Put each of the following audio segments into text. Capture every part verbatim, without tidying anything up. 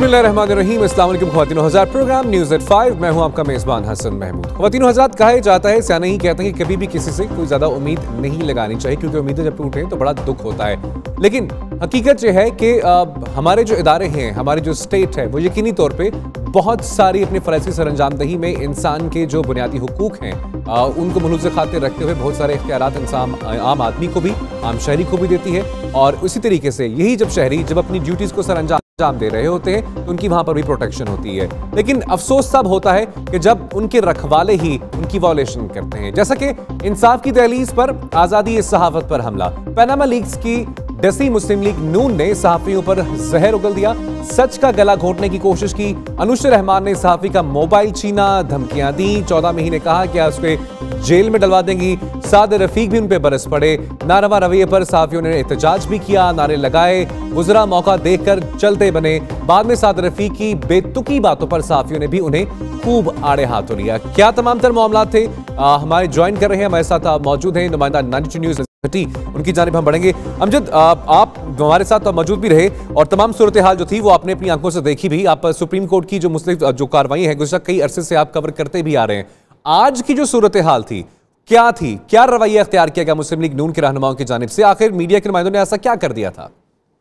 बिस्मिल्लाहिर्रहमानिर्रहीम। अस्सलाम वालेकुम ख्वातीनो हज़रात, प्रोग्राम न्यूज़ एट फाइव। मैं हूं आपका मेज़बान हसन महमूद। ख्वातीनो हज़रात, कहा जाता है, सियाने ही कहते हैं कि कभी भी किसी से कोई ज़्यादा उम्मीद नहीं लगानी चाहिए, क्योंकि उम्मीदें जब टूटें तो बड़ा दुख होता है। लेकिन हकीकत यह है कि हमारे जो इदारे हैं, हमारी जो स्टेट है, वो यकीनी तौर पर बहुत सारी अपने फ़र्ज़ की सरअंजामदही में इंसान के जो बुनियादी हुकूक हैं उनको मलूज़ खातिर रखते हुए बहुत सारे इख्तियारात इंसान आम आदमी को भी, आम शहरी को भी देती है। और उसी तरीके से यही जब शहरी जब अपनी ड्यूटीज़ को सरअंजाम अंजाम दे रहे होते हैं तो उनकी वहां पर भी प्रोटेक्शन होती है। लेकिन अफसोस तब होता है कि जब उनके रखवाले ही उनकी वॉलेशन करते हैं, जैसा कि इंसाफ की दहलीज पर आजादी सहाफत पर हमला। पनामा लीक्स की डसी मुस्लिम लीग नून ने सहाफियों पर जहर उगल दिया, सच का गला घोटने की कोशिश की। अनुश रहमान ने सहाफी का मोबाइल छीना, धमकियां दी, चौदह महीने कहा कि उसके जेल में डलवा देंगी। साद रफीक भी उन पर बरस पड़े। नारवा रवैये पर सहाफियों ने एहतजाज भी किया, नारे लगाए, गुजरा मौका देखकर चलते बने। बाद में साद रफीक की बेतुकी बातों पर सहाफियों ने भी उन्हें खूब आड़े हाथों लिया। क्या तमाम तर मामला थे, आ, हमारे ज्वाइन कर रहे हैं, हमारे साथ मौजूद हैं नुमाइंदा नाइंटी टू न्यूज़, उनकी जानिब हम बढ़ेंगे। अमजद, आप हमारे साथ मौजूद भी रहे और तमाम सूरत हाल जो थी वो आपने अपनी आंखों से देखी भी। आप सुप्रीम कोर्ट की जो मुस्लिम जो कार्रवाई है गुज़श्ता कई अरसे से आप कवर करते भी आ रहे हैं। आज की जो सूरत हाल थी क्या थी, क्या रवैया अख्तियार किया गया मुस्लिम लीग नून के रहनुमाओं की जानिब से? आखिर मीडिया के नुमाइंदों ने ऐसा क्या कर दिया था?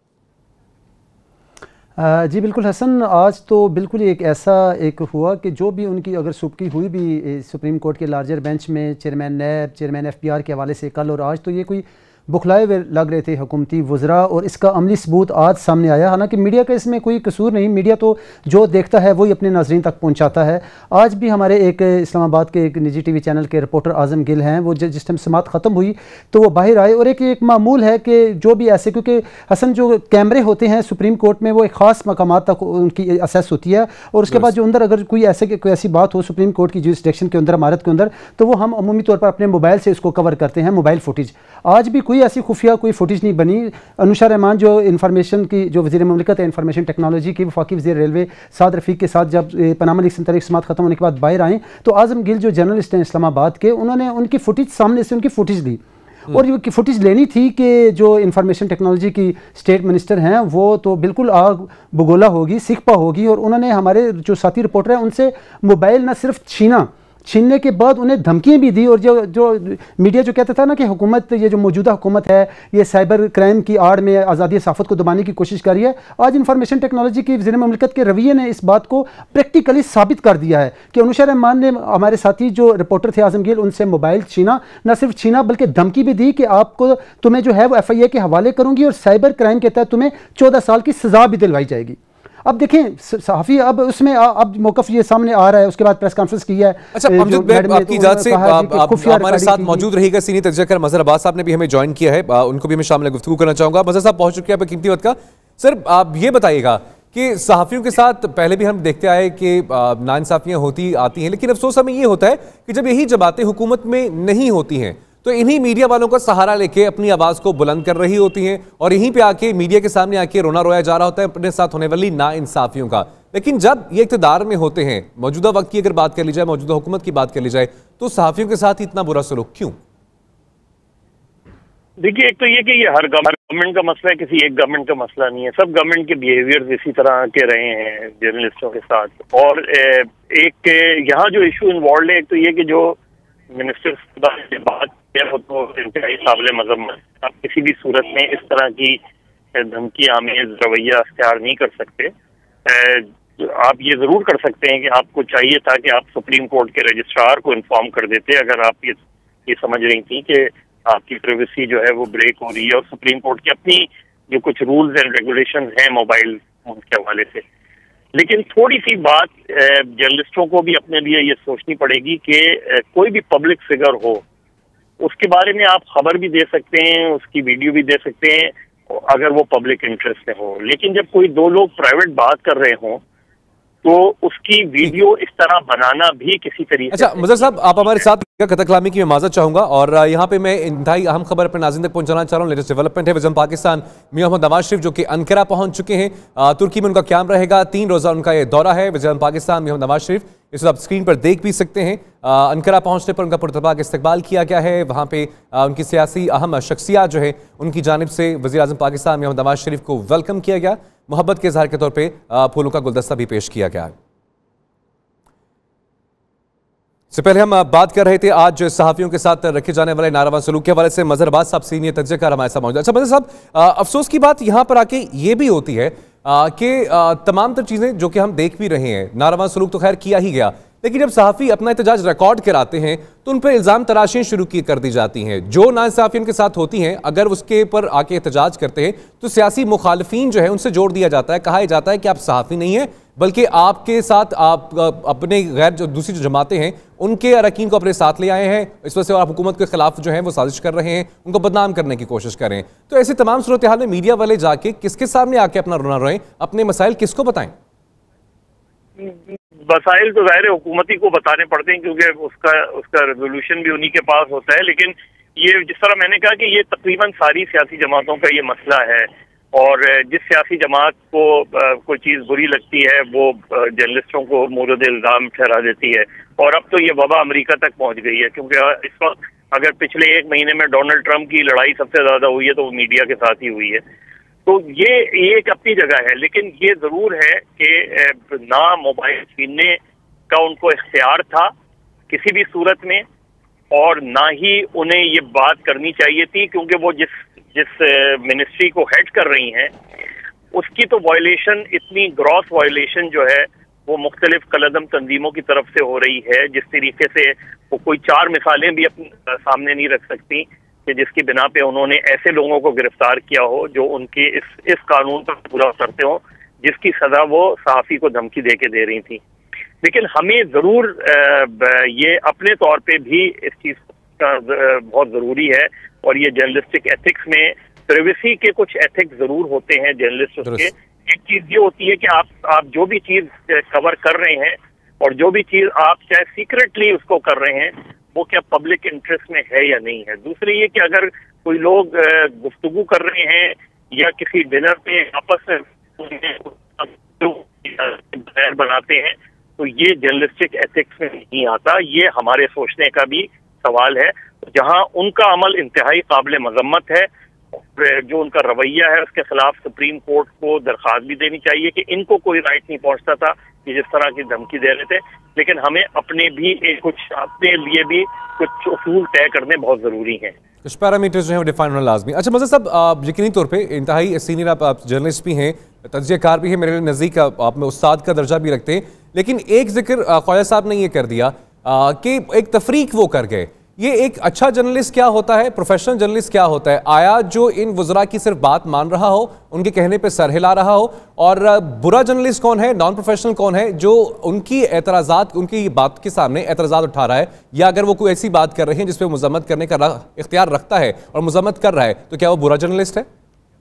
जी बिल्कुल हसन, आज तो बिल्कुल एक ऐसा एक हुआ कि जो भी उनकी अगर सुबकी हुई भी सुप्रीम कोर्ट के लार्जर बेंच में chairman NAB, chairman F P R के हवाले से कल और आज, तो ये कोई बुखलाए हुए लग रहे थे हुकूमती वज़रा, और इसका अमली सबूत आज सामने आया। हालांकि मीडिया का इसमें कोई कसूर नहीं, मीडिया तो जो देखता है वही अपने नाज़रीन तक पहुंचाता है। आज भी हमारे एक इस्लामाबाद के एक निजी टीवी चैनल के रिपोर्टर आज़म गिल हैं, वो जिस टाइम समात ख़त्म हुई तो वो बाहर आए, और एक एक मामूल है कि जो भी ऐसे, क्योंकि हसन जो कैमरे होते हैं सुप्रीम कोर्ट में वो एक ख़ास मकामात तक उनकी असेस होती है, और उसके बाद जो अंदर अगर कोई ऐसे कोई ऐसी बात हो सुप्रीम कोर्ट की जुरिसडिक्शन के अंदर, इमारत के अंदर, तो वो हम अमूमी तौर पर अपने मोबाइल से इसको कवर करते हैं, मोबाइल फुटेज। आज भी कोई ऐसी खुफिया कोई फुटेज नहीं बनी। अनुशा रहमान जो इन्फॉर्मेशन की जो वज़ीर मुमलिकत है इंफॉर्मेशन टेक्नोलॉजी की, वफाकी वज़ीर रेलवे साद रफीक के साथ जब पनामा लीग से समात खत्म होने के बाद बाहर आए, तो आज़म गिल जो जर्नलिस्ट हैं इस्लामाबाद के, उन्होंने उनकी फुटेज सामने से उनकी फुटेज ली, और ये फुटेज लेनी थी कि जो इंफॉर्मेशन टेक्नोलॉजी की स्टेट मिनिस्टर हैं वो तो बिल्कुल आग बगोला होगी, सिखपा होगी, और उन्होंने हमारे जो साथी रिपोर्टर हैं उनसे मोबाइल न सिर्फ छीना, छीनने के बाद उन्हें धमकियां भी दी। और जो जो मीडिया जो कहता था ना कि हुकूमत, ये जो मौजूदा हुकूमत है ये साइबर क्राइम की आड़ में आज़ादी सहाफ़त को दबाने की कोशिश कर रही है, आज इंफॉर्मेशन टेक्नोलॉजी की वज़ीर मुमलिकत के रवैये ने इस बात को प्रैक्टिकली साबित कर दिया है कि अनुशा रहमान ने हमारे साथी जो रिपोर्टर थे आज़म गिल, उनसे मोबाइल छीना, न सिर्फ छीना बल्कि धमकी भी दी कि आपको तुम्हें जो है वो एफ आई ए के हवाले करूँगी और साइबर क्राइम के तहत तुम्हें चौदह साल की सज़ा भी दिलवाई जाएगी। अब देखें सहाफ़ी, अब उसमें अब मौक़िफ़ ये सामने आ रहा है, उसके बाद प्रेस कॉन्फ्रेंस की है। अच्छा अमजद, आपकी इजाज़त से हमारे साथ मौजूद रहिएगा सीनियर तजज़ियाकार मज़हर अब्बास साहब ने भी हमें ज्वाइन किया है, उनको भी मैं शामिल गुफ्तगू करना चाहूँगा। मज़हर साहब पहुँच चुके हैं आपके कीमती वक्त का। सर आप ये बताइएगा कि सहाफ़ियों के साथ पहले भी हम देखते आए कि नाइंसाफ़ियाँ होती आती हैं, लेकिन अफसोस हमें ये होता है कि जब यही जमातें हुकूमत में नहीं होती हैं तो इन्हीं मीडिया वालों का सहारा लेके अपनी आवाज़ को बुलंद कर रही होती हैं, और यहीं पे आके मीडिया के सामने आके रोना रोया जा रहा होता है अपने साथ होने वाली नाइंसाफियों का। लेकिन जब ये इक़्तिदार में होते हैं, मौजूदा वक्त की अगर बात कर ली जाए, मौजूदा हुकूमत की बात कर ली जाए, तो सहाफ़ियों के साथ इतना बुरा सलूक क्यों? देखिए, एक तो ये कि ये हर गवर्नमेंट का मसला है, किसी एक गवर्नमेंट का मसला नहीं है। सब गवर्नमेंट के बिहेवियर इसी तरह के रहे हैं जर्नलिस्टों के साथ। और एक यहाँ जो इशू इन्वॉल्व है, एक तो ये कि जो मिनिस्टर से बात है वो तो इंतहाई काबिल मज़म्मत। आप किसी भी सूरत में इस तरह की धमकी आमेज रवैया अख्तियार नहीं कर सकते। आप ये ज़रूर कर सकते हैं कि आपको चाहिए था कि आप सुप्रीम कोर्ट के रजिस्ट्रार को इन्फॉर्म कर देते अगर आप ये ये समझ रही थी कि आपकी प्राइवेसी जो है वो ब्रेक हो रही है, और सुप्रीम कोर्ट की अपनी जो कुछ रूल्स एंड रेगुलेशन हैं मोबाइल फोन के हवाले से। लेकिन थोड़ी सी बात जर्नलिस्टों को भी अपने लिए ये सोचनी पड़ेगी कि कोई भी पब्लिक फिगर हो उसके बारे में आप खबर भी दे सकते हैं, उसकी वीडियो भी दे सकते हैं अगर वो पब्लिक इंटरेस्ट में हो। लेकिन जब कोई दो लोग प्राइवेट बात कर रहे हों तो उसकी वीडियो इस तरह बनाना भी किसी तरीके। अच्छा मज़हर साहब, आप हमारे साथ कतल कलामी की मैं माजरत चाहूँगा, और यहाँ पे मैं इंतहाई अहम खबर अपने नाज़रीन तक पहुँचाना चाह रहा हूँ। लेटेस्ट डेवलपमेंट है, वज़ीर पाकिस्तान मियां मोहम्मद नवाज शरीफ जो कि अंकारा पहुँच चुके हैं। तुर्की में उनका क्याम रहेगा, तीन रोज़ा उनका ये दौरा है। वज़ीर पाकिस्तान मियां मोहम्मद नवाज शरीफ, इस आप स्क्रीन पर देख भी सकते हैं। अंकारा पहुँचने पर उनका पुरतबाक इस्तकबाल किया गया है। वहाँ पे उनकी सियासी अहम शख्सियत जो है उनकी जानिब से वज़ीर आज़म पाकिस्तान मियां मोहम्मद नवाज शरीफ को वेलकम किया गया। मोहब्बत के इजहार के तौर पे फूलों का गुलदस्ता भी पेश किया गया है। इससे पहले हम बात कर रहे थे आज सहाफियों के साथ रखे जाने वाले नारवा सलूक के हवाले से मजहर अब्बास साहब सीनियर तज्ज़ियाकार हमारे साथ मौजूद। अच्छा मजहर साहब, अफसोस की बात यहाँ पर आके ये भी होती है कि तमाम तर चीज़ें जो कि हम देख भी रहे हैं, नारवा सलूक तो खैर किया ही गया, लेकिन जब सहाफ़ी अपना एहतजाज रिकॉर्ड कराते हैं तो उन पर इल्ज़ाम तराशियाँ शुरू की कर दी जाती हैं जो नाइंसाफ़ी उनके साथ होती हैं। अगर उसके ऊपर आके एहतजाज करते हैं तो सियासी मुखालफीन जो है उनसे जोड़ दिया जाता है, कहा जाता है कि आप सहाफ़ी नहीं हैं बल्कि आपके साथ आप अपने गैर जो दूसरी जो जमातें हैं उनके अरकान को अपने साथ ले आए हैं, इस वजह से आप हुकूमत के खिलाफ जो है वो साजिश कर रहे हैं, उनको बदनाम करने की कोशिश कर रहे हैं। तो ऐसी तमाम सूरत हाल में मीडिया वाले जाके किसके सामने आके अपना रोना रोएं, अपने मसाइल किसको बताएं? मसाइल तो ज़ाहिर हुकूमती को बताने पड़ते हैं क्योंकि उसका उसका रेजोल्यूशन भी उन्हीं के पास होता है। लेकिन ये जिस तरह मैंने कहा कि ये तकरीबन सारी सियासी जमातों का ये मसला है और जिस सियासी जमात को आ, कोई चीज़ बुरी लगती है वो जर्नलिस्टों को मोरद इल्ज़ाम ठहरा देती है। और अब तो ये वबा अमेरिका तक पहुंच गई है क्योंकि इस वक्त अगर पिछले एक महीने में डोनाल्ड ट्रंप की लड़ाई सबसे ज़्यादा हुई है तो वो मीडिया के साथ ही हुई है। तो ये ये एक अपनी जगह है, लेकिन ये ज़रूर है कि ना मोबाइल छीनने का उनको इख्तियार था किसी भी सूरत में और ना ही उन्हें ये बात करनी चाहिए थी क्योंकि वो जिस जिस मिनिस्ट्री को हेड कर रही हैं उसकी तो वायलेशन, इतनी ग्रॉस वायलेशन जो है वो मुख्तलिफ कलदम तंजीमों की तरफ से हो रही है जिस तरीके से वो कोई चार मिसालें भी अपने सामने नहीं रख सकती कि जिसकी बिना पे उन्होंने ऐसे लोगों को गिरफ्तार किया हो जो उनके इस इस कानून पर पूरा करते हो जिसकी सजा वो सहाफ़ी को धमकी दे के दे रही थी। लेकिन हमें ज़रूर ये अपने तौर पे भी इस चीज़ का बहुत ज़रूरी है और ये जर्नलिस्टिक एथिक्स में प्राइवेसी के कुछ एथिक्स ज़रूर होते हैं जर्नलिस्ट के। एक चीज़ ये होती है कि आप आप जो भी चीज़ कवर कर रहे हैं और जो भी चीज़ आप चाहे सीक्रेटली उसको कर रहे हैं वो क्या पब्लिक इंटरेस्ट में है या नहीं है। दूसरी ये कि अगर कोई लोग गुफ्तगू कर रहे हैं या किसी डिनर पे आपस में बनाते हैं तो ये जर्नलिस्टिक एथिक्स में नहीं आता। ये हमारे सोचने का भी सवाल है। जहां उनका अमल इंतहाई काबिल मजम्मत है, जो उनका रवैया है उसके खिलाफ सुप्रीम कोर्ट को दरख्वास्त भी देनी चाहिए कि इनको कोई राइट नहीं पहुंचता था कि जिस तरह की धमकी दे रहे थे। लेकिन हमें अपने भी एक कुछ अपने लिए भी कुछ उसूल तय करने बहुत जरूरी हैं, कुछ पैरामीटर्स जो हैं वो डिफाइन होना लाजमी। अच्छा मज़हर साहब, यकीनी तौर पे इंतहाई सीनियर आप, आप जर्नलिस्ट भी हैं, तज्ज़ियाकार भी हैं, मेरे नज़दीक आप में उस्ताद का दर्जा भी रखते हैं, लेकिन एक जिक्र ख्वाजा साहब ने ये कर दिया कि एक तफरीक वो कर गए। ये एक अच्छा जर्नलिस्ट क्या होता है, प्रोफेशनल जर्नलिस्ट क्या होता है? आया जो इन वज़रा की सिर्फ बात मान रहा हो, उनके कहने पे सर हिला रहा हो, और बुरा जर्नलिस्ट कौन है, नॉन प्रोफेशनल कौन है जो उनकी एतराज़ात, उनकी बात के सामने एतराज़ात उठा रहा है, या अगर वो कोई ऐसी बात कर रहे हैं जिसपे मजम्मत करने का इख्तियार रखता है और मजम्मत कर रहा है, तो क्या वो बुरा जर्नलिस्ट है?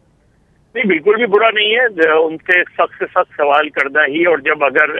नहीं, बिल्कुल भी बुरा नहीं है। उनसे सख्त से सख्त सवाल करना ही, और जब अगर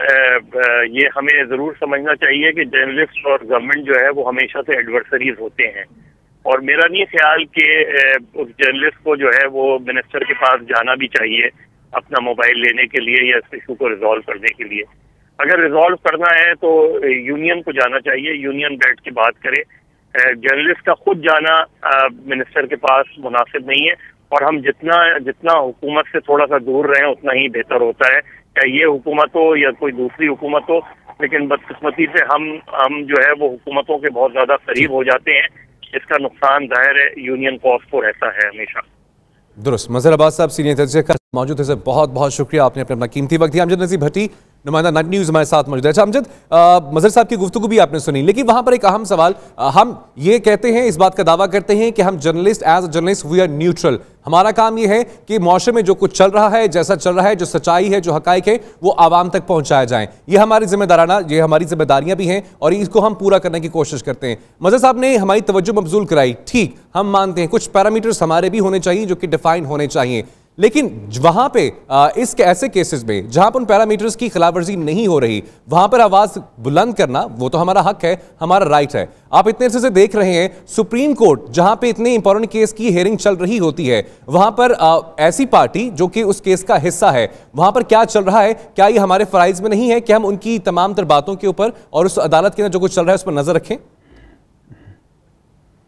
ये हमें जरूर समझना चाहिए कि जर्नलिस्ट और गवर्नमेंट जो है वो हमेशा से एडवर्सरीज होते हैं, और मेरा नहीं ख्याल कि उस जर्नलिस्ट को जो है वो मिनिस्टर के पास जाना भी चाहिए अपना मोबाइल लेने के लिए या इस इशू को रिजॉल्व करने के लिए। अगर रिजॉल्व करना है तो यूनियन को जाना चाहिए, यूनियन बैठ के बात करे। जर्नलिस्ट का खुद जाना मिनिस्टर के पास मुनासिब नहीं है, और हम जितना जितना हुकूमत से थोड़ा सा दूर रहें उतना ही बेहतर होता है, चाहे ये हुकूमत हो या कोई दूसरी हुकूमत हो। लेकिन बदकिस्मती से हम हम जो है वो हुकूमतों के बहुत ज्यादा करीब हो जाते हैं, इसका नुकसान जाहिर है यूनियन कॉस्ट को रहता है हमेशा। दुरुस्त। मज़हर अब्बास साहब सीनियर तज्ज़ियाकार मौजूद है, बहुत बहुत शुक्रिया, आपने अपना कीमती वक्त दिया। अमजद नज़ीर भट्टी नुमाइंदा नेट न्यूज़ हमारे साथ मौजूद है। अच्छा अमजद, मज़हर साहब की गुफ्तगू भी आपने सुनी, लेकिन वहाँ पर एक अहम सवाल, आ, हम ये कहते हैं, इस बात का दावा करते हैं कि हम journalist as a journalist we are neutral. हमारा काम ये है कि माशरे में जो कुछ चल रहा है, जैसा चल रहा है, जो सच्चाई है, जो हकाइक है, वो आवाम तक पहुँचाया जाए। ये हमारी जिम्मेदाराना, ये हमारी जिम्मेदारियाँ भी हैं और इसको हम पूरा करने की कोशिश करते हैं। मज़हर साहब ने हमारी तवज्जो मबजूल कराई, ठीक, हम मानते हैं कुछ पैरामीटर्स हमारे भी होने चाहिए जो कि डिफाइन होने चाहिए, लेकिन वहां पे इस ऐसे केसेस में जहां पर उन पैरामीटर्स की खिलाफवर्जी नहीं हो रही, वहां पर आवाज बुलंद करना वो तो हमारा हक है, हमारा राइट है। आप इतने अरसे से देख रहे हैं सुप्रीम कोर्ट जहां पे इतने इंपॉर्टेंट केस की हियरिंग चल रही होती है, वहां पर आ, ऐसी पार्टी जो कि उस केस का हिस्सा है, वहां पर क्या चल रहा है? क्या ये हमारे फराइज में नहीं है कि हम उनकी तमाम तर बातों के ऊपर और उस अदालत के अंदर जो कुछ चल रहा है उस पर नजर रखें?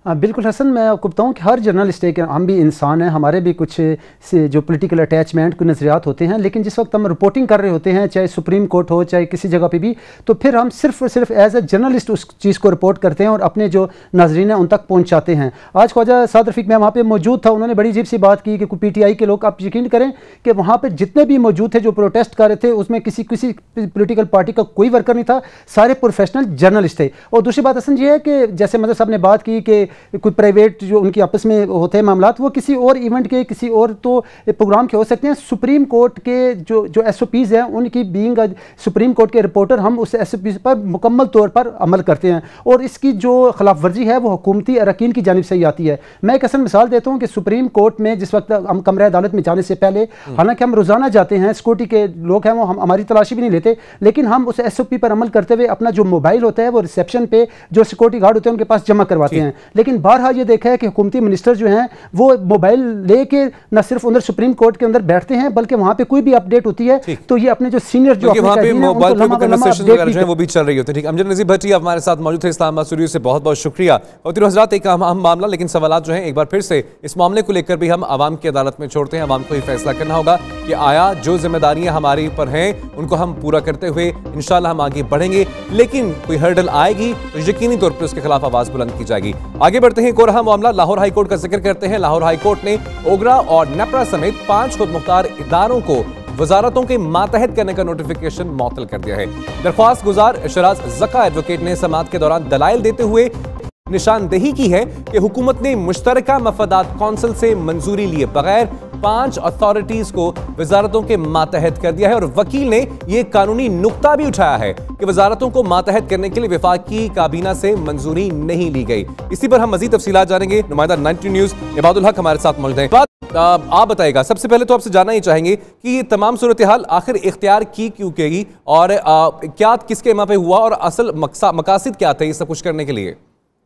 बिल्कुल हसन, मैं आपको बताऊं कि हर जर्नलिस्ट है कि हम भी इंसान हैं, हमारे भी कुछ से जो पॉलिटिकल अटैचमेंट को नज़रियात होते हैं, लेकिन जिस वक्त हम रिपोर्टिंग कर रहे होते हैं, चाहे सुप्रीम कोर्ट हो चाहे किसी जगह पे भी, तो फिर हम सिर्फ और सिर्फ एज ए जर्नलिस्ट उस चीज़ को रिपोर्ट करते हैं और अपने जो नाजरीन हैं उन तक पहुँचाते हैं। आज ख्वाजा साद रफ़ीक मैं वहाँ पर मौजूद था, उन्होंने बड़ी अजीब सी बात की कि पी टी आई के लोग, आप यकीन करें कि वहाँ पर जितने भी मौजूद थे जो प्रोटेस्ट कर रहे थे, उसमें किसी किसी पोलिटिकल पार्टी का कोई वर्कर नहीं था, सारे प्रोफेशनल जर्नलिस्ट थे। और दूसरी बात हसन ये है कि जैसे मतलब साहब ने बात की कि कोई प्राइवेट जो उनकी आपस में होते हैं मामलात, वो किसी और इवेंट के, किसी और तो प्रोग्राम के हो सकते हैं। सुप्रीम कोर्ट के जो जो एस ओ पीज़ हैं, उनकी बीइंग सुप्रीम कोर्ट के रिपोर्टर, हम उस एस ओ पीज़ पर मुकम्मल तौर पर अमल करते हैं और इसकी जो खिलाफ वर्जी है वो हुकूमती अरकान की जानिब से ही आती है। मैं एक असल मिसाल देता हूँ कि सुप्रीम कोर्ट में जिस वक्त हम कमरा अदालत में जाने से पहले, हालांकि हम रोज़ाना जाते हैं, सिक्योरिटी के लोग हैं वो हम हमारी तलाशी भी नहीं लेते, लेकिन हम उस एस ओ पी पर अमल करते हुए अपना जो मोबाइल होता है वो रिसेप्शन पे जो सिक्योरिटी गार्ड होते हैं उनके पास जमा करवाते हैं। लेकिन बारहा ये देखा है कि हुकूमती मिनिस्टर जो हैं वो मोबाइल लेके न सिर्फ उधर सुप्रीम कोर्ट के अंदर बैठते हैं, बल्कि वहां पे कोई भी अपडेट होती है तो ये अपने जो सीनियर जो वहां पे मोबाइल पे कन्वर्सेशन वगैरह जो है वो भी चल रही होती है। ठीक, अमजद नज़ीर भट्टी हमारे साथ मौजूद थे इस्लामाबाद स्टूडियो से, बहुत बहुत शुक्रिया। और हज़रात, एक अहम मामला, लेकिन सवाल जो है एक बार फिर से इस मामले को लेकर भी हम आवाम की अदालत में छोड़ते हैं। आवाम को ही फैसला करना होगा कि आया जो जिम्मेदारियां हमारे ऊपर हैं उनको हम पूरा करते हुए इंशाल्लाह हम आगे बढ़ेंगे, लेकिन कोई हर्डल आएगी तो यकीनी तौर पर उसके खिलाफ आवाज बुलंद की जाएगी। आगे बढ़ते हैं, एक और अहम मामला लाहौर हाईकोर्ट का जिक्र करते हैं। लाहौर हाईकोर्ट ने ओगरा और नेपरा समेत पांच खुद मुख्तार इदारों को वजारतों के मातहत करने का नोटिफिकेशन मअतल कर दिया है। दरख्वास्त गुजार शराज ज़का एडवोकेट ने समाअत के दौरान दलाइल देते हुए निशानदेही की है कि हुकूमत ने मुश्तरका मफादात कौंसिल से मंजूरी लिए बगैर पांच अथॉरिटीज को वजारतों के मातहत कर दिया है और वकील ने यह कानूनी नुक्ता भी उठाया है कि वजारतों को मातहत करने के लिए वफाकी काबीना से मंजूरी नहीं ली गई। इसी पर हम मजीद तफसीलात जानेंगे। नुमाइंदा नाइनटी न्यूज इबादुल हक हमारे साथ मौजूद हैं। आप बताएगा, सबसे पहले तो आपसे जानना ही चाहेंगे कि ये तमाम सूरत हाल आखिर इख्तियार की क्यों गई और आ, क्या किसके वहां पे हुआ और असल मकासद क्या थे ये सब कुछ करने के लिए?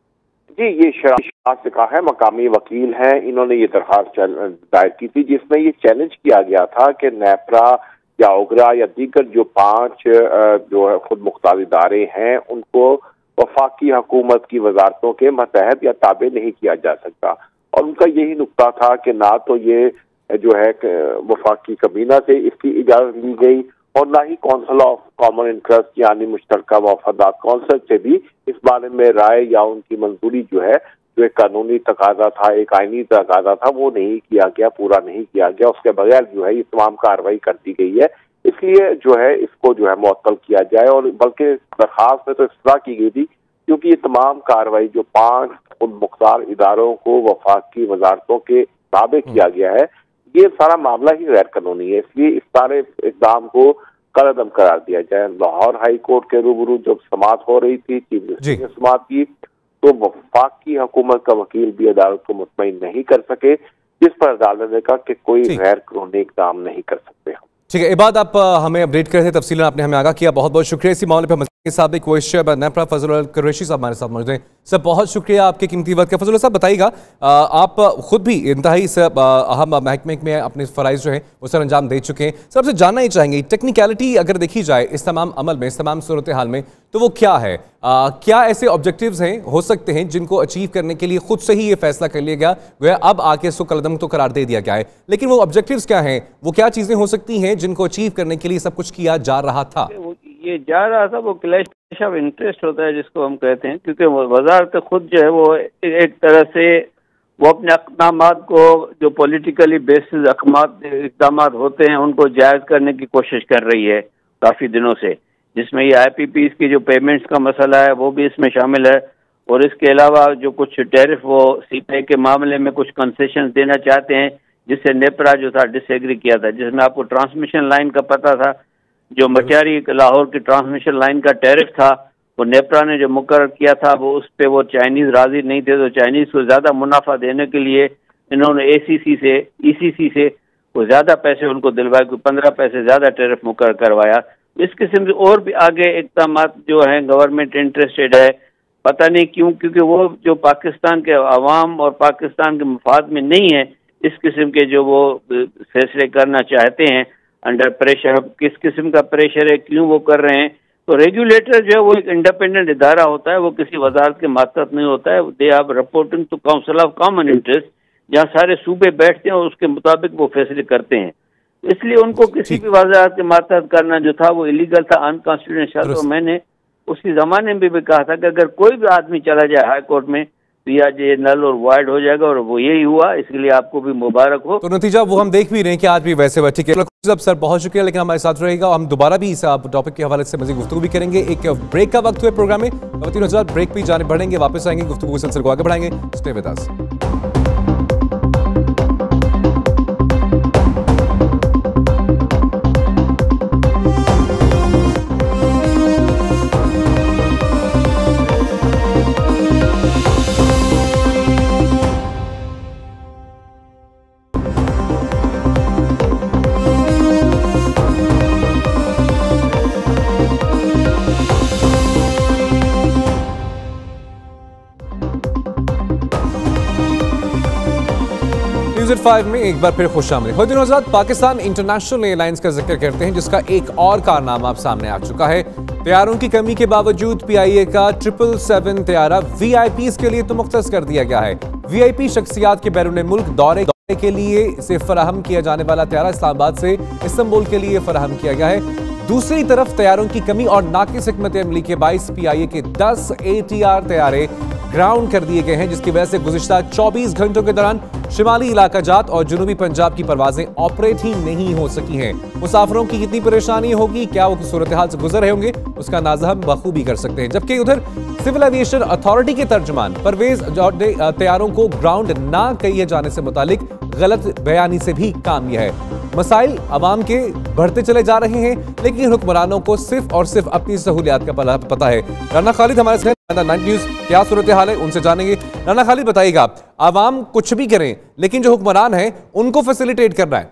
जी, ये शराज ज़का है, मकामी वकील हैं, इन्होंने ये दरखास्त दायर की थी जिसमें ये चैलेंज किया गया था कि नेपरा या ओगरा या दीगर जो पांच जो है खुद मुख्तार इदारे हैं उनको वफाकी हुकूमत की वजारतों के मतहत या ताबे नहीं किया जा सकता। और उनका यही नुक्ता था कि ना तो ये जो है वफाकी काबीना से इसकी इजाजत ली गई और ना ही काउंसिल ऑफ कॉमन इंटरेस्ट यानी मुश्तरका मफादात काउंसिल से भी इस बारे में राय या उनकी मंजूरी जो है, जो एक कानूनी तकाजा था, एक आईनी तकाजा था, वो नहीं किया गया, पूरा नहीं किया गया। उसके बगैर जो है ये तमाम कार्रवाई कर दी गई है। इसलिए जो है इसको जो है मुअत्तल किया जाए। और बल्कि दरखास्त में तो इस तरह की गई थी क्योंकि ये तमाम कार्रवाई जो पांच खुद मुख्तार इदारों को वफाकी वजारतों के ताबे किया गया है, ये सारा मामला ही गैर कानूनी है। इसलिए इस सारे इक़दाम को कलअदम करार दिया जाए। लाहौर हाई कोर्ट के रूबरू जब समाअत हो रही थी, चीफ जस्टिस ने समाअत की, तो वफाकी हुकूमत का वकील भी अदालत को मुतमईन नहीं कर सके, जिस पर अदालत ने कहा कि कोई गैर कानूनी इक़दाम नहीं कर सकते हम। ठीक है, इबाद आप हमें अपडेट कर रहे थे, तफसीलन आपने हमें आगाह किया, बहुत बहुत शुक्रिया। इसी मामले पर साहब एक क्वेश्चन नेपरा फजल कुरैशी साहब हमारे साथ मौजूद हैं। सर बहुत शुक्रिया आपके कीमती वक्त का। फजल साहब बताइएगा, आप खुद भी इंतहाई अहम महकमे में अपने फ़राइज़ जो हैं वो सर अंजाम दे चुके हैं। सर आपसे जानना ही चाहेंगे, टेक्निकलिटी अगर देखी जाए इस तमाम अमल में, इस तमाम सूरत हाल में, तो वो क्या है? आ, क्या ऐसे ऑब्जेक्टिव्स हैं हो सकते हैं जिनको अचीव करने के लिए खुद से ही ये फैसला कर लिया गया, गोया अब आके इसको कलदम तो करार दे दिया गया है, लेकिन वो ऑब्जेक्टिव्स क्या हैं, वो क्या चीज़ें हो सकती हैं जिनको अचीव करने के लिए सब कुछ किया जा रहा था? ये जा रहा था वो क्लैश ऑफ इंटरेस्ट होता है जिसको हम कहते हैं, क्योंकि वजारत खुद जो है वो एक तरह से वो अपने इक़दाम को जो पॉलिटिकली बेसिस इक़दाम होते हैं उनको जायज़ करने की कोशिश कर रही है काफ़ी दिनों से, जिसमें ये आई पी पीज़ की जो पेमेंट्स का मसला है वो भी इसमें शामिल है। और इसके अलावा जो कुछ टैरिफ वो सी पी आई के मामले में कुछ कंसेशन देना चाहते हैं, जिससे नेपरा जो था डिसएग्री किया था, जिसमें आपको ट्रांसमिशन लाइन का पता था, जो मटियारी लाहौर की ट्रांसमिशन लाइन का टैरिफ था वो नेपरा ने जो मुकर्रर किया था वो उस पर वो चाइनीज़ राज़ी नहीं थे, तो चाइनीज़ को ज़्यादा मुनाफा देने के लिए इन्होंने ए सी सी से ई सी सी से वो ज़्यादा पैसे उनको दिलवाए, कोई पंद्रह पैसे ज़्यादा टैरिफ मुकर्रर करवाया। इस किस्म से और भी आगे इक़दाम जो हैं गवर्नमेंट इंटरेस्टेड है, पता नहीं क्यों, क्योंकि वो जो पाकिस्तान के अवाम और पाकिस्तान के मफाद में नहीं है, इस किस्म के जो वो फैसले करना चाहते हैं अंडर प्रेशर। किस किस्म का प्रेशर है, क्यों वो कर रहे हैं, तो रेगुलेटर जो है वो एक इंडिपेंडेंट इदारा होता है, वो किसी वजारत के मातहत नहीं होता है। They are reporting to council of common interest, जहाँ सारे सूबे बैठते हैं और उसके मुताबिक वो फैसले करते हैं। इसलिए उनको किसी भी वजारत के मातहत करना जो था वो इलीगल था, अनकॉन्स्टिट्यूशनल। तो मैंने उसी जमाने में भी कहा था कि अगर कोई भी आदमी चला जाए हाई कोर्ट में तो या ये नल और वाइड हो जाएगा, और वो यही हुआ। इसलिए आपको भी मुबारक हो। तो नतीजा वो हम देख भी रहे हैं कि आज भी वैसे वह ठीक है। अब सर बहुत शुक्रिया, लेकिन हमारे साथ रहेगा, हम दोबारा भी इस टॉपिक के हवाले से मज़ीद गुफ्तगू भी करेंगे। एक ब्रेक का वक्त हुए प्रोग्राम में, तीन हजार ब्रेक भी जाने बढ़ेंगे, वापस आएंगे, गुफ्तगू के सिलसिले को आगे बढ़ाएंगे। Stay with us. फाइव में एक बार फिर खुशामदीद। खुद नौज़ाद पाकिस्तान इंटरनेशनल एयरलाइंस का जिक्र करते हैं, जिसका एक और कारनामा अब सामने आ चुका है। तैयारों की कमी के बावजूद पीआईए का ट्रिपल सेवन तैयारा वीआईपी के लिए तो मुख्तस कर दिया गया है। वीआईपी शख्सियात के बैरून मुल्क दौरे के लिए इसे फराहम किया जाने वाला तैयारा इस्लामाबाद से इस्तांबुल के लिए फराहम किया गया है। दूसरी तरफ तैयारों की कमी और नाकिस हिकमत अमली के बाईस पीआईए के दस एटीआर तैयारे ग्राउंड कर दिए गए हैं, जिसकी वजह से गुज़िश्ता चौबीस घंटों के दौरान शिमाली इलाका जात और जुनूबी पंजाब की परवाजें ऑपरेट ही नहीं हो सकी हैं। मुसाफिरों की कितनी परेशानी होगी, क्या वो सूरत हाल से गुजर रहे होंगे, उसका अंदाजा हम बखूबी कर सकते हैं। जबकि उधर सिविल एविएशन अथॉरिटी के तर्जमान परवेज ने तैयारों को ग्राउंड ना किए जाने से मुतालिक गलत बयानी से भी काम लिया है। मसाइल अवाम के बढ़ते चले जा रहे हैं, लेकिन हुक्मरानों को सिर्फ और सिर्फ अपनी सहूलियात का पता है। राना खालिद हमारे साथ नाइन न्यूज़ क्या सूरत हाल है उनसे जानेंगे। राना खालिद बताइएगा, आवाम कुछ भी करें लेकिन जो हुक्मरान हैं उनको फैसिलिटेट करना है।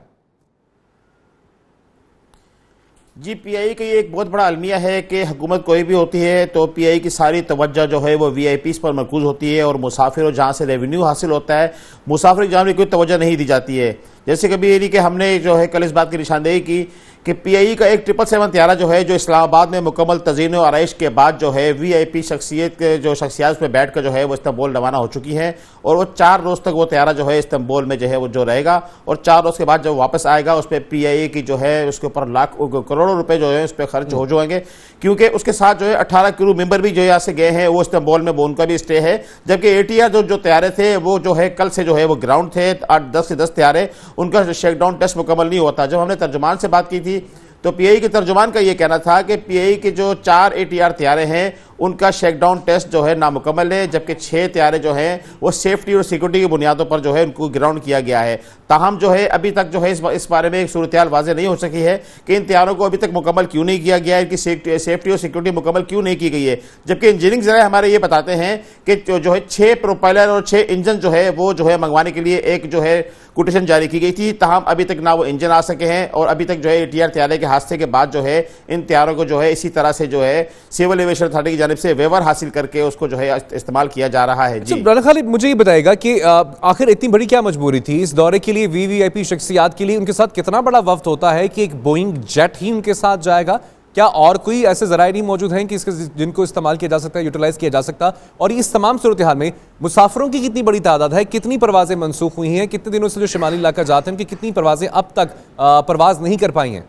जी, पीआई का ये एक बहुत बड़ा अलमिया है कि हुकूमत कोई भी होती है तो पीआई की सारी तवज्जो जो है वो वीआईपीज़ पर मरकूज होती है, और मुसाफिर जहाँ से रेवेन्यू हासिल होता है मुसाफिर की जान में कोई तवज्जो नहीं दी जाती है। जैसे कभी ये नहीं कि हमने जो है कल इस बात की निशानदेही की कि पीआई का एक ट्रिपल सेवन तैयारा जो है जो इस्लामाबाद में मुकम्मल तज़ीन और आरइश के बाद जो है वीआईपी शख्सियत के जो शख्सियात उसमें बैठ कर जो है वो इस्तांबुल रवाना हो चुकी हैं, और वो चार रोज़ तक वो तैयारा जो है इस्तांबुल में जो है वो जो रहेगा, और चार रोज़ के बाद जब वापस आएगा उस पर पीआई की जो है उसके ऊपर लाख करोड़ों रुपए जो है उस पर खर्च हो जाएंगे, क्योंकि उसके साथ जो है अठारह क्रू मेंबर भी जो यहाँ से गए हैं वो इस्तांबुल में, वो उनका भी स्टे है। जबकि एटीआर जो जो तैयारे थे वो जो है कल से जो है वो ग्राउंड थे, आठ दस से दस तैयारे, उनका शेकडाउन टेस्ट मुकम्मल नहीं होता। जब हमने तर्जुमान से बात की थी तो पीआई के तर्जुमान का ये कहना था कि पीआई के जो चार एटीआर तैयारे हैं उनका शेकडाउन टेस्ट जो है नामुकम्मल है, जबकि छह तैयारे जो हैं वो सेफ्टी और सिक्योरिटी की बुनियादों पर जो है उनको ग्राउंड किया गया है। ताहम जो है अभी तक जो है इस, इस बारे में एक सूरत हाल वाज़ेह नहीं हो सकी है कि इन तैयारों को अभी तक मुकम्मल क्यों नहीं किया गया है, इनकी सेफ्टी और सिक्योरिटी मुकम्मल क्यों नहीं की गई है। जबकि इंजीनियरिंग ज़राए हमारे ये बताते हैं कि जो है छह प्रोपेलर और छह इंजन जो है वो जो है मंगवाने के लिए एक जो है कोटेशन जारी की गई थी, ताहम अभी तक ना वो इंजन आ सके हैं, और अभी तक जो है एटीआर तैयारे के हादसे के बाद जो है इन तैयारों को जो है इसी तरह से जो है सिविल एविएशन अथॉरिटी की जानिब से वेवर हासिल करके उसको जो है इस्तेमाल किया जा रहा है। जी राना खालिद, मुझे ये बताएगा कि आखिर इतनी बड़ी क्या मजबूरी थी इस दौरे के लिए, वीवीआईपी शख्सियात के लिए? उनके साथ कितना बड़ा वफ्द होता है कि एक बोइंग जेट ही उनके साथ जाएगा? क्या और कोई ऐसे जराए नहीं मौजूद हैं कि इसके जिनको इस्तेमाल किया जा सकता है, यूटिलाइज किया जा सकता? और इस तमाम सूरत हाल में मुसाफिरों की कितनी बड़ी तादाद है, कितनी परवाजें मनसूख हुई हैं, कितने दिनों से जो शिमाली इलाका जाते हैं उनकी कितनी परवाजें अब तक परवाज नहीं कर पाई हैं?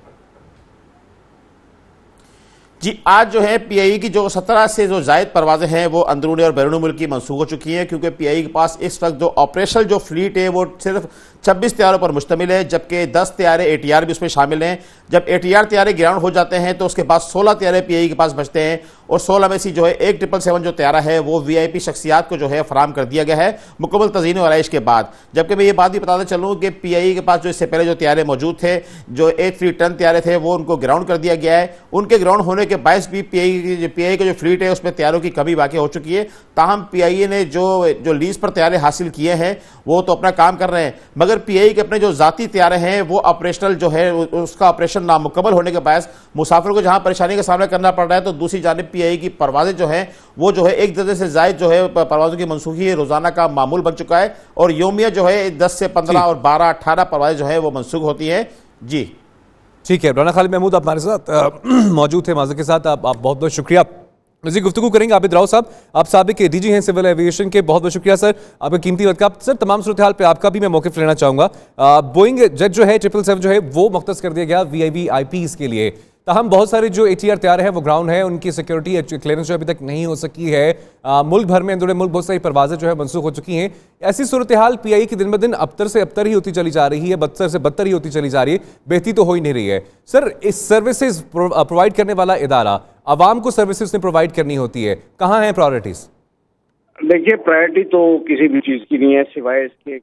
जी, आज जो है पीआई की जो सत्रह से जो जायद परवाजें हैं वो अंदरूनी और बैरून मुल्क की मनसूख हो चुकी हैं, क्योंकि पीआई के पास इस वक्त जो ऑपरेशनल जो फ्लीट है वो सिर्फ छब्बीस तैयारों पर मुश्तमिल है, जबकि दस तैयारे एटीआर भी उसमें शामिल हैं। जब एटीआर तैयारे ग्राउंड हो जाते हैं तो उसके बाद सोलह तैयारे पीआई के पास बचते हैं, और सोलह में से जो है एक ट्रिपल सेवन जो तैयारा है वो वीआईपी शख्सियात को जो है फराम कर दिया गया है मुकम्मल तज़ीन और आरइश के बाद। जबकि मैं ये बात भी बताता चलूँ कि पीआई के पास जो इससे पहले जो तैयारे मौजूद थे, जो एट थ्री टन तैयारे थे, वो उनको ग्राउंड कर दिया गया है। उनके ग्राउंड होने के बायस भी पीआई पीआई का जो फ्लीट है उसमें तैयारों की कमी वाक़ई हो चुकी है। ताहम पीआईए ने जो जो लीज पर तैयारे हासिल किए हैं वो तो अपना काम कर रहे हैं, मगर पीआई के अपने जो जाती तैयारे हैं वो ऑपरेशनल जो है उसका ऑपरेशन नामुकम्मल होने के बायस मुसाफिर को जहां परेशानी का सामना करना पड़ रहा है, तो दूसरी जानिब पीआई की परवाजें जो हैं वो जो है एक दर्जे से जायद जो है परवाजों की मनसूखी रोजाना का मामूल बन चुका है, और योमिया जो है दस से पंद्रह और बारह अठारह परवाजें जो है वो मनसूख होती हैं। जी ठीक है, राना खालिद महमूद आप हमारे साथ मौजूद थे माज़र के साथ, आप, आप बहुत बहुत शुक्रिया। मज़ीद गुफ्तगू करेंगे आबिद राव साहब, आप साबिक डीजी हैं सिविल एविएशन के, बहुत बहुत शुक्रिया सर आपका कीमती वक्त का। सर तमाम सूरत हाल पे आपका भी मैं मौक़िफ़ लेना चाहूँगा। बोइंग जेट जो है ट्रिपल सेवन जो है वो मुख्तस कर दिया गया V I V I Ps के लिए, ताहम बहुत सारे जो ए टी आर तैयार हैं वो ग्राउंड है, उनकी सिक्योरिटी क्लियरेंस जो अभी तक नहीं हो सकी है। आ, मुल्क भर में अंदरूनी मुल्क बहुत सारी परवाजें जो है मनसूख हो चुकी हैं। ऐसी सूरत हाल पी आई की दिन ब दिन अबतर से अबतर ही होती चली जा रही है, बदतर से बदतर ही होती चली जा रही है, बेहतरी तो हो ही नहीं रही है। सर इस सर्विसेज प्रोवाइड करने वाला इदारा आवाम को सर्विसेज ने प्रोवाइड करनी होती है, कहाँ हैं प्रायोरिटीज? देखिए, प्रायोरिटी तो किसी भी चीज़ की नहीं है सिवाय इसके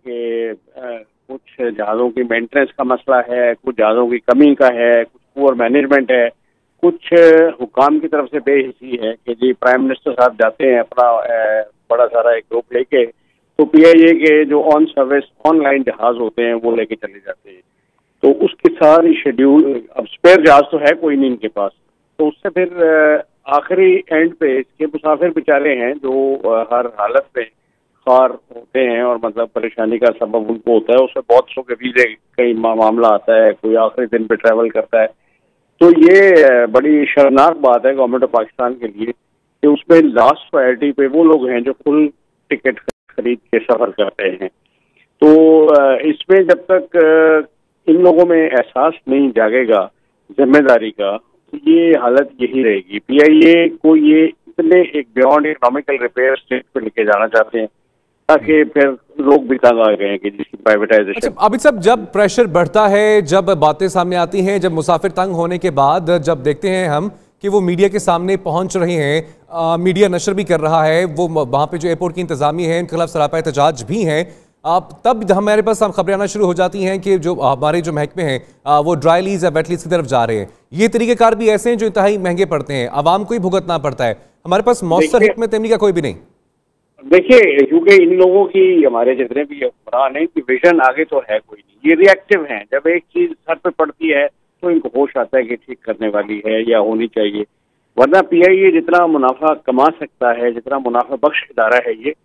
कि कुछ जहाज़ों की मेंटेनेंस का मसला है, कुछ जहाज़ों की कमी का है, कुछ पुअर मैनेजमेंट है, कुछ हुकाम की तरफ से बेहिसी है कि जी प्राइम मिनिस्टर साहब जाते हैं अपना बड़ा सारा एक ग्रुप लेके, तो पी आई ए के जो ऑन सर्विस ऑनलाइन जहाज होते हैं वो लेके चले जाते हैं, तो उसकी सारी शेड्यूल, अब स्पेयर जहाज तो है कोई नहीं इनके पास, तो उससे फिर आखिरी एंड पे इसके मुसाफिर बेचारे हैं जो हर हालत में खार होते हैं और मतलब परेशानी का सबब उनको होता है। उसमें बहुत सौ के वीजे कई मामला आता है, कोई आखिरी दिन पे ट्रैवल करता है, तो ये बड़ी शर्मनाक बात है गवर्नमेंट ऑफ पाकिस्तान के लिए कि उसमें लास्ट प्रायोरिटी पे वो लोग हैं जो फुल टिकट खरीद के सफर करते हैं। तो इसमें जब तक इन लोगों में एहसास नहीं जागेगा जिम्मेदारी का, तो ये हालत यही रहेगी। पी आई ए को ये इतने एक बियॉन्ड इकोनॉमिकल रिपेयर स्टेज पे लेके जाना चाहते हैं ताकि फिर लोग भी तंग आ गए हैं कि जिसकी प्राइवेटाइजेशन। अच्छा, अभी सब जब प्रेशर बढ़ता है, जब बातें सामने आती हैं, जब मुसाफिर तंग होने के बाद जब देखते हैं हम कि वो मीडिया के सामने पहुंच रहे हैं, आ, मीडिया नशर भी कर रहा है, वो वहाँ पे जो एयरपोर्ट की इंतजामिया है उनके खिलाफ सरापा एहतजाज भी हैं, आप तब हमारे पास हम खबरें आना शुरू हो जाती हैं कि जो हमारे जो महकमे हैं वो ड्राई लीज या वेट लीज की तरफ जा रहे हैं। ये तरीक़ेकार भी ऐसे हैं जो इंतहाई महंगे पड़ते हैं, आवाम को ही भुगतना पड़ता है, हमारे पास मौसर हिकमत अमली का कोई भी नहीं। देखिए, क्योंकि इन लोगों की, हमारे जितने भी हुक्मरान हैं कि विजन आगे तो है कोई नहीं, ये रिएक्टिव हैं। जब एक चीज सर पे पड़ती है तो इनको होश आता है कि ठीक करने वाली है या होनी चाहिए, वरना पी आई ए जितना मुनाफा कमा सकता है, जितना मुनाफा बख्श इदारा है ये,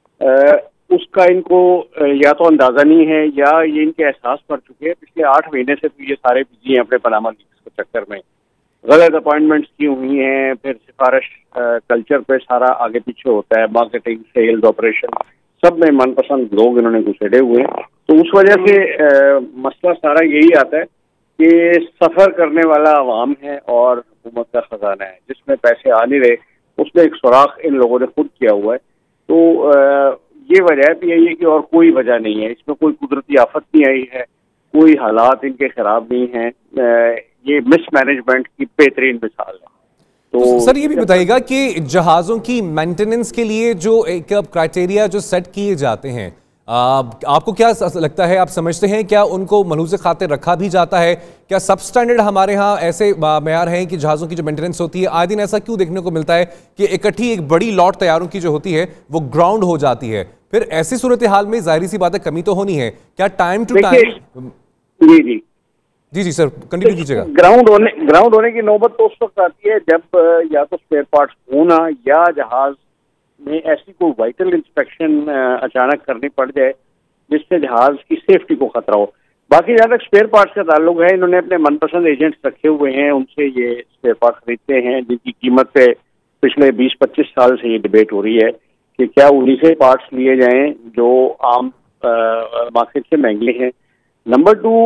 आ, उसका इनको या तो अंदाजा नहीं है या ये इनके एहसास पड़ चुके हैं। पिछले आठ महीने से तो ये सारे बिजी हैं अपने पनामा लीक्स के चक्कर में, गलत अपॉइंटमेंट्स की हुई हैं, फिर सिफारिश कल्चर पे सारा आगे पीछे होता है, मार्केटिंग, सेल्स, ऑपरेशन, सब में मनपसंद लोग इन्होंने घुसेड़े हुए हैं। तो उस वजह से आ, मसला सारा यही आता है कि सफर करने वाला अवाम है और हुकूमत का खजाना है, जिसमें पैसे आ नहीं रहे, उसमें एक सुराख इन लोगों ने खुद किया हुआ है। तो आ, ये वजह भी है कि और कोई वजह नहीं है, इसमें कोई कुदरती आफत नहीं आई है, कोई हालात इनके खराब नहीं है, ये मिसमैनेजमेंट की बेहतरीन मिसाल है। तो सर ये भी बताइएगा कि जहाज़ों की मेंटेनेंस के लिए जो एक क्राइटेरिया जो सेट किए जाते हैं, आ, आपको क्या लगता है, आप समझते हैं क्या उनको मलूज़ खातिर रखा भी जाता है? क्या सब स्टैंडर्ड हमारे यहाँ ऐसे मेयार हैं कि जहाज़ों की जो मेंटेनेंस होती है, आए दिन ऐसा क्यों देखने को मिलता है कि इकट्ठी एक बड़ी लॉट तैयारों की जो होती है वो ग्राउंड हो जाती है? फिर ऐसी सूरत हाल में जाहिर सी बात है कमी तो होनी है, क्या टाइम टू टाइम? जी जी जी जी सर कंटिन्यू कीजिएगा। ग्राउंड होने ग्राउंड होने की नौबत तो उस वक्त आती है जब या तो स्पेयर पार्ट्स होना या जहाज में ऐसी कोई वाइटल इंस्पेक्शन अचानक करनी पड़ जाए जिससे जहाज की सेफ्टी को खतरा हो। बाकी जहाँ तक स्पेयर पार्ट्स का ताल्लुक है, इन्होंने अपने मनपसंद एजेंट्स रखे हुए हैं, उनसे ये स्पेयर पार्ट खरीदते हैं जिनकी कीमत पे पिछले बीस पच्चीस साल से ये डिबेट हो रही है कि क्या उन्हीं से पार्ट्स लिए जाएं जो आम मार्केट से महंगे हैं। नंबर टू,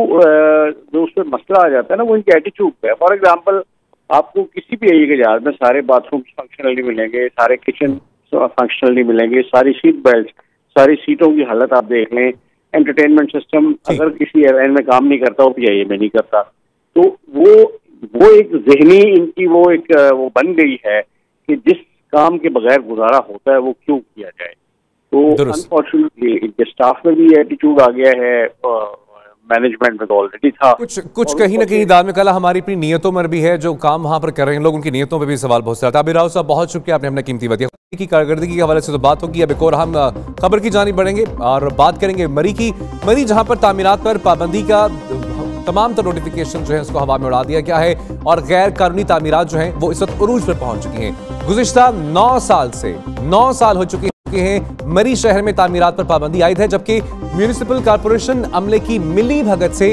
जो उसमें मसला आ जाता है ना वो इनके एटीट्यूड पे है। फॉर एग्जांपल, आपको किसी भी आई के जहाज में सारे बाथरूम फंक्शनली मिलेंगे, सारे किचन फंक्शनली मिलेंगे, सारी सीट बेल्ट, सारी सीटों की हालत आप देख लें, एंटरटेनमेंट सिस्टम अगर किसी एयरलाइन में काम नहीं करता वो पी आई ए में नहीं करता, तो वो वो एक जहनी इनकी वो एक वो बन गई है कि जिस काम के बगैर गुजारा होता है वो क्यों किया जाए। तो अनफॉर्चुनेटली इनके स्टाफ में भी एटीट्यूड आ गया है, मैनेजमेंट में तो ऑलरेडी था। कुछ कुछ कहीं ना कहीं दाम में कला हमारी अपनी नियतों में भी है, जो काम वहां पर कर रहे हैं लोग उनकी नियतों पे भी सवाल बहुत सारा था। आबिद राव साहब बहुत शुक्रिया, आपने अपना कीमती वक्त की कारकर्दगी के हवाले से तो बात होगी। अब एक और हम खबर की जानिब बढ़ेंगे और बात करेंगे मरी की। मरी जहां पर तामीरात पर पाबंदी का तमाम तर नोटिफिकेशन जो है उसको हवा में उड़ा दिया गया है और गैर कानूनी तामीरात जो हैं वो इस वक्त उरूज पर पहुंच चुकी हैं। गुज़िश्ता नौ साल से नौ साल हो चुके हैं मरी शहर में तामीरात पर पाबंदी आयद है, जबकि म्यूनिसिपल कॉर्पोरेशन अमले की मिली भगत से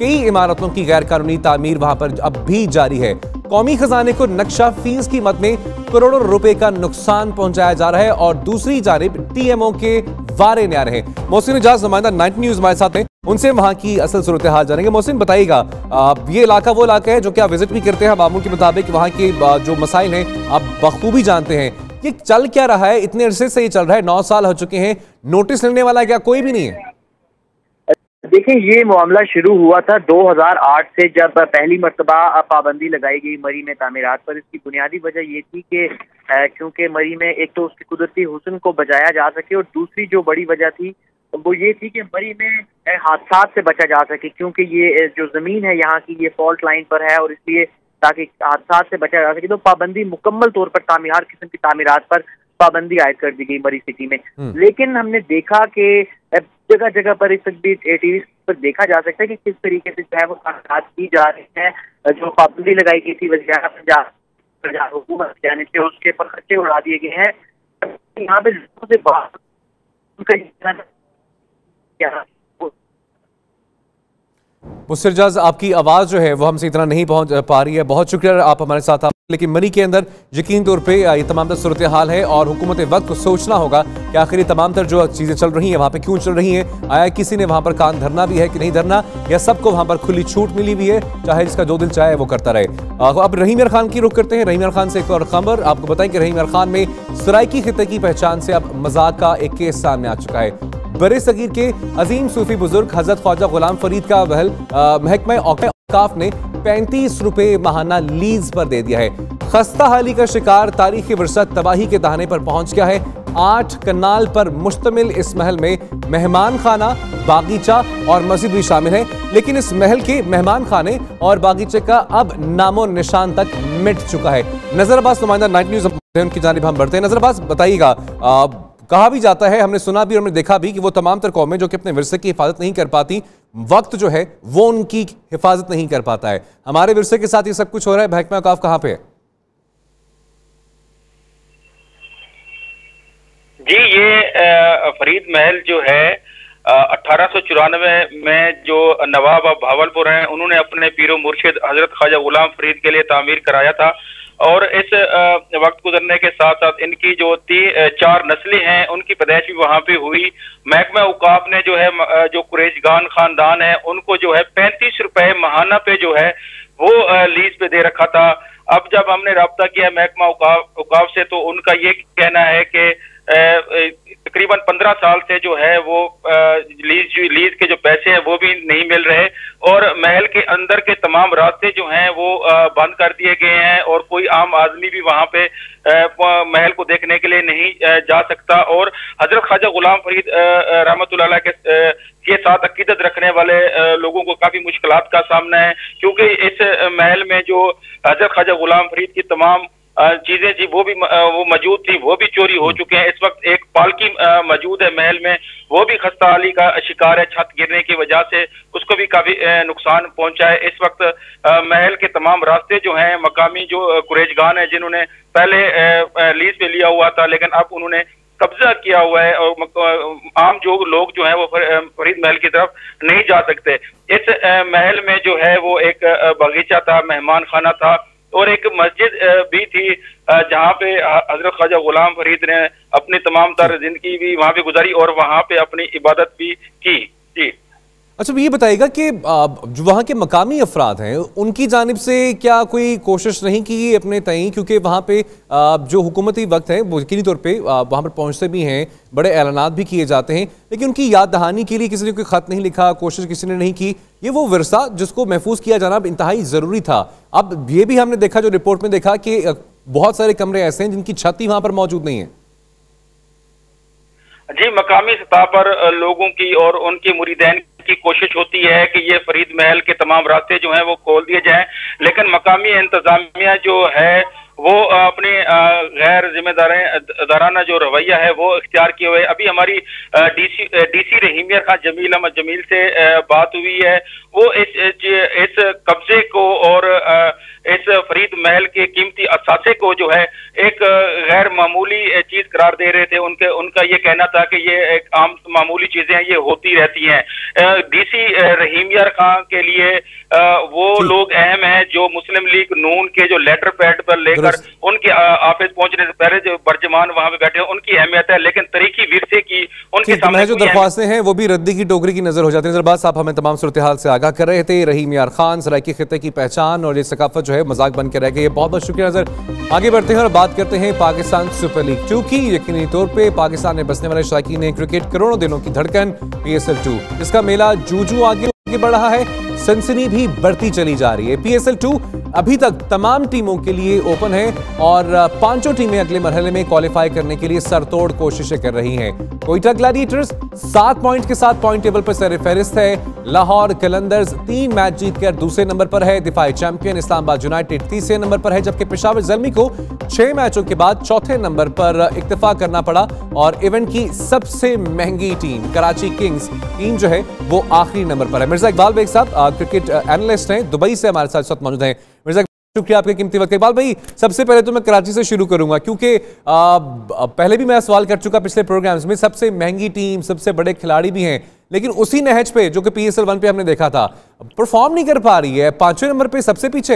कई इमारतों की गैर कानूनी तामीर वहां पर अब भी जारी है। कौमी खजाने को नक्शा फीस कीमत में करोड़ों रुपए का नुकसान पहुंचाया जा रहा है और दूसरी जानिब टीएमओ के वारे न्यारे हैं। मोहसिन इजाज नुमाइंदा नाइनटी न्यूज हमारे साथ हैं, उनसे वहां की असल सूरत हाल जानेंगे। मोहसिन बताइएगा, ये इलाका वो इलाका है जो कि आप विजिट भी करते हैं, मामूल के मुताबिक वहां के जो मसाइल हैं आप बखूबी जानते हैं। ये चल क्या रहा है? इतने अरसे से ये चल रहा है, नौ साल हो चुके हैं, नोटिस लेने वाला क्या कोई भी नहीं है? देखिए, ये मामला शुरू हुआ था दो हज़ार आठ से, जब पहली मर्तबा पाबंदी लगाई गई मरी में तामीरात पर। इसकी बुनियादी वजह ये थी कि क्योंकि मरी में एक तो उसके कुदरती हुस्न को बचाया जा सके और दूसरी जो बड़ी वजह थी वो ये थी कि मरी में हादसा से बचा जा सके, क्योंकि ये जो जमीन है यहाँ की ये फॉल्ट लाइन पर है और इसलिए ताकि हादसा से बचा जा सके तो पाबंदी मुकम्मल तौर पर तामीर हर किस्म की तामीरात पर पाबंदी आयद कर दी गई मरी सिटी में। लेकिन हमने देखा कि जगह जगह पर इस टीवी पर देखा जा सकता है कि किस तरीके से जो है वो तामीरात की जा रही है। जो पाबंदी लगाई गई थी वज़ीर पंजाब हुकूमत की जानिब से, उसके पर खर्चे उड़ा दिए गए हैं। यहाँ पे लोगों से बात मुस्तिरजाज, आपकी आवाज़ जो है वो हमसे इतना नहीं पहुंच पा रही है। बहुत शुक्रिया आप हमारे साथ आप। लेकिन मरी के अंदर यकीन तौर पे ये तमाम तर सूरत हाल है और हुकूमत वक्त को सोचना होगा कि आखिर ये तमाम तर जो चीज़ें चल रही हैं वहाँ पे क्यों चल रही हैं। आया किसी ने वहाँ पर कान धरना भी है कि नहीं धरना, या सबको वहाँ पर खुली छूट मिली हुई है, चाहे जिसका जो दिल चाहे वो करता रहे। अब रहीम यार खान की रुख करते हैं। रहीम यार खान से एक और खबर आपको बताएं कि रहीम यार खान में सराइकी खित्ते की पहचान से अब मजाक का एक केस सामने आ चुका है। बड़े सगीर के अजीम सूफी बुजुर्ग हजरत ख्वाजा गुलाम फरीद का वहल महकमा औकाफ ने पैंतीस रुपए माहाना लीज पर दे दिया है। खस्ता हाली का शिकार तारीखी विरासत तबाही के दहाने पर पहुंच गया है। आठ कनाल पर मुश्तमिल इस महल में मेहमान खाना, बागीचा और मस्जिद भी शामिल है, लेकिन इस महल के मेहमान खाने और बागीचे का अब नामो निशान तक मिट चुका है। नजर अब्बास नुमाइंदा नाइनटी न्यूज उनकी जानिब हम बढ़ते हैं। नजर अब्बास, बताइएगा, कहा भी जाता है, हमने सुना भी और हमने देखा भी कि वो तमाम तर कौमें जो कि अपने विरसे की हिफाजत नहीं कर पाती, वक्त जो है वो उनकी हिफाजत नहीं कर पाता है। हमारे विरसे के साथ ये सब कुछ हो रहा है। महकमा औकाफ कहाँ पे है? जी, ये फरीद महल जो है अठारह सौ चौरानवे में जो नवाब ऑफ भावलपुर हैं उन्होंने अपने पीरो मुर्शिद हजरत ख्वाजा गुलाम फरीद के लिए तामीर कराया था। और इस वक्त गुजरने के साथ साथ इनकी जो तीन चार नस्लें हैं उनकी पैदाइश भी वहाँ पे हुई। महकमा औकाफ ने जो है जो कुरैशगान खानदान है उनको जो है पैंतीस रुपए माहाना पे जो है वो लीज पे दे रखा था। अब जब हमने रब्ता किया महकमा औकाफ से तो उनका ये कहना है कि तकरीबन पंद्रह साल से जो है वो लीज लीज के जो पैसे हैं वो भी नहीं मिल रहे और महल के अंदर के तमाम रास्ते जो हैं वो बंद कर दिए गए हैं और कोई आम आदमी भी वहां पे महल को देखने के लिए नहीं जा सकता। और हजरत ख्वाजा गुलाम फरीद रहमतुल्लाह अलैह के के साथ अकीदत रखने वाले लोगों को काफी मुश्किलात का सामना है, क्योंकि इस महल में जो हजरत ख्वाजा गुलाम फरीद की तमाम चीजें जी वो भी वो मौजूद थी वो भी चोरी हो चुके हैं। इस वक्त एक पालकी मौजूद है महल में, वो भी खस्ता हाली का शिकार है। छत गिरने की वजह से उसको भी काफी नुकसान पहुंचा है। इस वक्त महल के तमाम रास्ते जो हैं मकामी जो कुरैशगान है जिन्होंने पहले लीज पे लिया हुआ था लेकिन अब उन्होंने कब्जा किया हुआ है और आम जो लोग जो है वो फरीद महल की तरफ नहीं जा सकते। इस महल में जो है वो एक बगीचा था, मेहमान खाना था और एक मस्जिद भी थी जहाँ पे हजरत ख्वाजा गुलाम फरीद ने अपनी तमाम तर जिंदगी भी वहाँ पे गुजारी और वहाँ पे अपनी इबादत भी की। जी अच्छा, ये बताइएगा कि जो वहाँ के मकामी अफराद हैं उनकी जानिब से क्या कोई कोशिश नहीं की अपने तय, क्योंकि वहाँ पे जो हुकूमती वक्त है वो यकीनी तौर पे वहाँ पर पहुँचते भी हैं, बड़े ऐलानात भी किए जाते हैं, लेकिन उनकी याद दहानी के लिए किसी ने कोई ख़त नहीं लिखा, कोशिश किसी ने नहीं की। ये वो विरसा जिसको महफूज किया जाना इंतहाई ज़रूरी था। अब ये भी हमने देखा, जो रिपोर्ट में देखा कि बहुत सारे कमरे ऐसे हैं जिनकी छत ही वहाँ पर मौजूद नहीं है। जी, मकामी सतह पर लोगों की और उनके मुरीदैन की कोशिश होती है कि ये फरीद महल के तमाम रास्ते जो हैं वो खोल दिए जाएं, लेकिन मकामी इंतजामिया जो है वो अपने गैर जिम्मेदाराना जो रवैया है वो इख्तियार किए हुए। अभी हमारी डीसी डीसी रहीम यार खान जमील अहमद जमील से बात हुई है, वो इस इस कब्जे को और इस फरीद महल के कीमती असासे को जो है एक गैर मामूली चीज करार दे रहे थे। उनके उनका ये कहना था कि ये एक आम मामूली चीजें हैं, ये होती रहती हैं। डीसी रहीम यार खान के लिए वो लोग अहम हैं जो मुस्लिम लीग नून के जो लेटर पैड पर लेकर उनके ऑफिस पहुंचने से पहले जो बर्जमान वहां पे बैठे हैं उनकी अहमियत है, लेकिन तरीकी विरसे की उनके सामने जो दरख्वास्तें हैं वो भी रद्दी की टोकरी की नजर हो जाती है। नजरबाज साहब हमें तमाम सूरत हाल से आगाह कर रहे थे। रहीम यार खान सराइकी खित्ते की पहचान और ये सकाफत जो है मजाक बन के रह गई है। बहुत बहुत शुक्रिया। नजर आगे बढ़ते हैं और बात करते हैं पाकिस्तान सुपर लीग टू की। यकीनी तौर पे पाकिस्तान में बसने वाले शायकीन क्रिकेट करोड़ों दिनों की धड़कन पी एस एल टू, इसका मेला जू जू आगे आगे बढ़ रहा है, सनसनी भी बढ़ती चली जा रही है। पी एस एल टू अभी तक तमाम टीमों के लिए ओपन है और पांचों टीमें अगले मरहले में क्वालिफाई करने के लिए सरतोड़ कोशिशें कर रही हैं। कोयटा ग्लैडिएटर्स सात पॉइंट के साथ पॉइंट टेबल पर सर फहरिस्त है। लाहौर कलंदर्स तीन मैच जीतकर दूसरे नंबर पर है। दिफाई चैंपियन इस्लामाबाद यूनाइटेड तीसरे नंबर पर है, जबकि पेशावर ज़ल्मी को छह मैचों के बाद चौथे नंबर पर इक्तफा करना पड़ा और इवेंट की सबसे महंगी टीम कराची किंग्स टीम जो है वो आखिरी नंबर पर है। मिर्जा इकबाल बेग साहब क्रिकेट एनालिस्ट हैं, दुबई से हमारे साथ साथ मौजूद हैं। मिर्जा शुक्रिया आपके कीमती वक्त। इकबाल भाई सबसे पहले तो मैं कराची से शुरू करूंगा क्योंकि पहले भी मैं सवाल कर चुका पिछले प्रोग्राम्स में, सबसे महंगी टीम सबसे बड़े खिलाड़ी भी हैं, लेकिन उसी नहज पे जो कि पी एस एल वन पे हमने देखा था परफॉर्म नहीं कर पा रही है, पांचवें नंबर पे सबसे पीछे।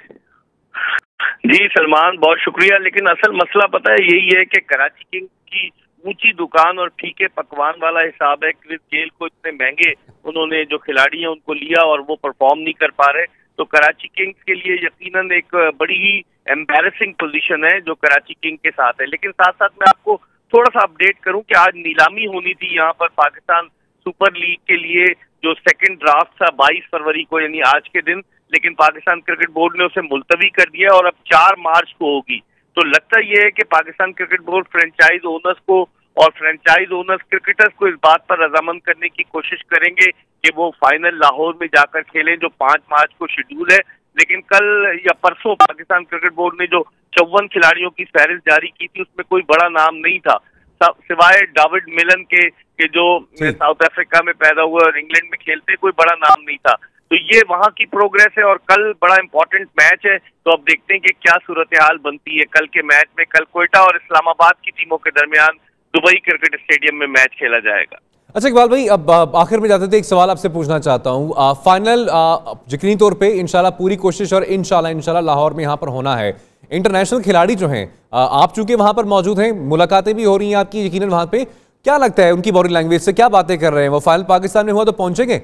जी सलमान बहुत शुक्रिया, लेकिन असल मसला पता है यही है कि कराची किंग्स की ऊंची दुकान और फीके पकवान वाला हिसाब है। क्रिस गेल को इतने महंगे उन्होंने जो खिलाड़ी हैं उनको लिया और वो परफॉर्म नहीं कर पा रहे, तो कराची किंग्स के लिए यकीनन एक बड़ी ही एम्बैरेसिंग पोजीशन है जो कराची किंग के साथ है। लेकिन साथ साथ मैं आपको थोड़ा सा अपडेट करूं कि आज नीलामी होनी थी यहाँ पर पाकिस्तान सुपर लीग के लिए, जो सेकंड ड्राफ्ट था बाईस फरवरी को यानी आज के दिन, लेकिन पाकिस्तान क्रिकेट बोर्ड ने उसे मुलतवी कर दिया और अब चार मार्च को होगी। तो लगता यह है कि Pakistan cricket board franchise owners को और फ्रेंचाइज ओनर्स क्रिकेटर्स को इस बात पर रजामंद करने की कोशिश करेंगे कि वो फाइनल लाहौर में जाकर खेलें जो पांच मार्च को शेड्यूल है। लेकिन कल या परसों पाकिस्तान क्रिकेट बोर्ड ने जो चौवन खिलाड़ियों की फहरिस्त जारी की थी उसमें कोई बड़ा नाम नहीं था, सिवाय डेविड मिलन के, के जो साउथ अफ्रीका में पैदा हुए और इंग्लैंड में खेलते, कोई बड़ा नाम नहीं था। तो ये वहां की प्रोग्रेस है और कल बड़ा इंपॉर्टेंट मैच है, तो अब देखते हैं कि क्या सूरत हाल बनती है कल के मैच में। कल कोयटा और इस्लामाबाद की टीमों के दरमियान दुबई क्रिकेट स्टेडियम में मैच खेला जाएगा। अच्छा इकबाल भाई, अब आखिर में जाते थे एक सवाल आपसे पूछना चाहता हूं। फाइनल यकीनी तौर पे इंशाल्लाह पूरी कोशिश और इंशाल्लाह इंशाल्लाह लाहौर में यहाँ पर होना है। इंटरनेशनल खिलाड़ी जो हैं, आप चूंकि वहां पर मौजूद हैं, मुलाकातें भी हो रही हैं आपकी यकीनन वहां पे, क्या लगता है उनकी बॉडी लैंग्वेज से क्या बातें कर रहे हैं? वो फाइनल पाकिस्तान में हुआ तो पहुंचेंगे?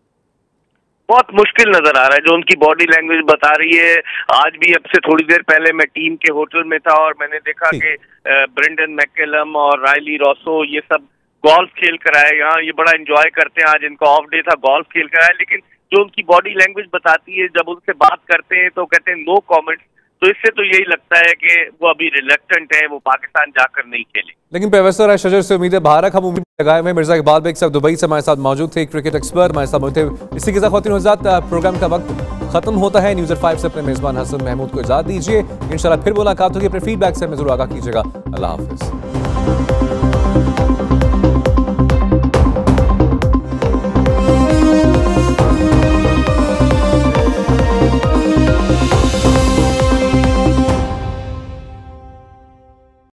बहुत मुश्किल नजर आ रहा है जो उनकी बॉडी लैंग्वेज बता रही है। आज भी अब से थोड़ी देर पहले मैं टीम के होटल में था और मैंने देखा कि ब्रेंडन मैकलम और रायली रॉसो ये सब गोल्फ खेल कर आए यहाँ, ये बड़ा एंजॉय करते हैं। आज इनका ऑफ डे था, गोल्फ खेल कर आए, लेकिन जो उनकी बॉडी लैंग्वेज बताती है जब उनसे बात करते हैं तो कहते हैं नो कमेंट्स। तो इससे तो यही लगता है कि वो अभी रिलक्टेंट है, वो पाकिस्तान जाकर नहीं खेले। लेकिन प्रोफेसर शजर से उम्मीद है भारत हम उम्मीद लगाए हुए। मिर्जा इकबाल बेग साहब दुबई से हमारे साथ मौजूद थे, क्रिकेट एक्सपर्ट हमारे साथ मौजूद थे। इसी के साथ ख़वातीन हज़रात प्रोग्राम का वक्त खत्म होता है। न्यूज़ एट फाइव से अपने मेज़बान हसन महमूद को इजाज़त दीजिए। इंशाल्लाह फिर मुलाकात होगी। अपने फीडबैक से हमें जरूर आगाह कीजिएगा। अल्लाह हाफ़िज़।